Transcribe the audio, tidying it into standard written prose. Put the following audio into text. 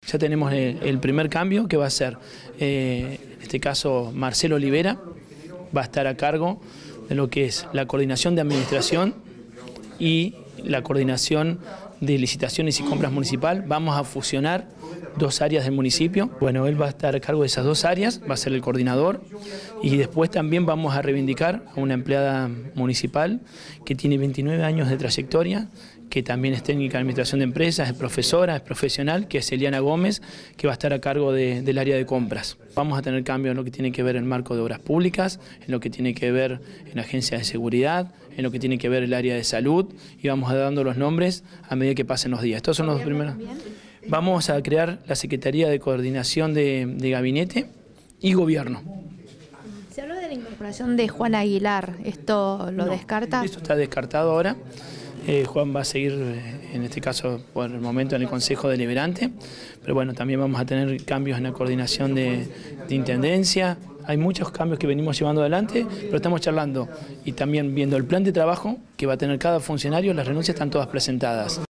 Ya tenemos el primer cambio, que va a ser, en este caso, Marcelo Olivera, va a estar a cargo de lo que es la coordinación de administración y la coordinación de licitaciones y compras municipal. Vamos a fusionar dos áreas del municipio. Bueno, él va a estar a cargo de esas dos áreas, va a ser el coordinador, y después también vamos a reivindicar a una empleada municipal que tiene 29 años de trayectoria, que también es técnica de administración de empresas, es profesora, es profesional, que es Eliana Gómez, que va a estar a cargo del área de compras. Vamos a tener cambios en lo que tiene que ver el marco de obras públicas, en lo que tiene que ver en agencias de seguridad, en lo que tiene que ver el área de salud, y vamos a dando los nombres a medida que pasen los días. Estos son los primeros. Vamos a crear la Secretaría de Coordinación de Gabinete y Gobierno. Se habló de la incorporación de Juan Aguilar, ¿esto lo descarta? Esto está descartado ahora. Juan va a seguir, en este caso, por el momento en el Consejo Deliberante, pero bueno, también vamos a tener cambios en la coordinación de Intendencia. Hay muchos cambios que venimos llevando adelante, pero estamos charlando y también viendo el plan de trabajo que va a tener cada funcionario. Las renuncias están todas presentadas.